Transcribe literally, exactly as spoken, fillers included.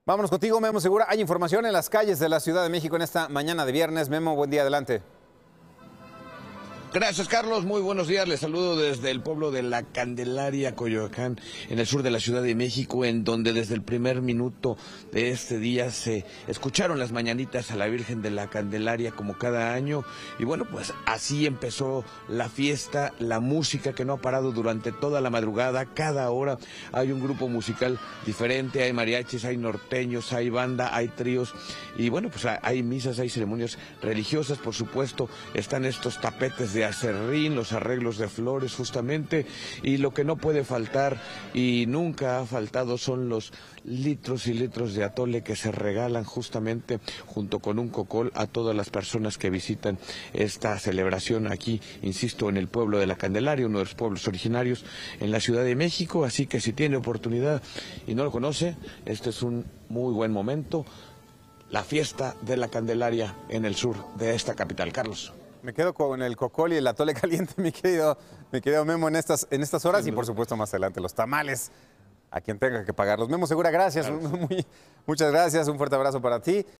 Vámonos contigo, Memo Segura. Hay información en las calles de la Ciudad de México en esta mañana de viernes. Memo, buen día, adelante. Gracias, Carlos. Muy buenos días. Les saludo desde el pueblo de La Candelaria, Coyoacán, en el sur de la Ciudad de México, en donde desde el primer minuto de este día se escucharon las mañanitas a la Virgen de la Candelaria como cada año. Y bueno, pues así empezó la fiesta, la música que no ha parado durante toda la madrugada. Cada hora hay un grupo musical diferente, hay mariachis, hay norteños, hay banda, hay tríos. Y bueno, pues hay misas, hay ceremonias religiosas, por supuesto. Están estos tapetes de acerrín, los arreglos de flores justamente, y lo que no puede faltar y nunca ha faltado son los litros y litros de atole que se regalan justamente junto con un cocol a todas las personas que visitan esta celebración aquí, insisto, en el pueblo de La Candelaria, uno de los pueblos originarios en la Ciudad de México. Así que si tiene oportunidad y no lo conoce, este es un muy buen momento, la fiesta de La Candelaria en el sur de esta capital. Carlos. Me quedo con el cocol y el atole caliente, mi querido, mi querido Memo, en estas, en estas horas, y por supuesto más adelante los tamales a quien tenga que pagarlos. Memo Segura, gracias, muy, muchas gracias, un fuerte abrazo para ti.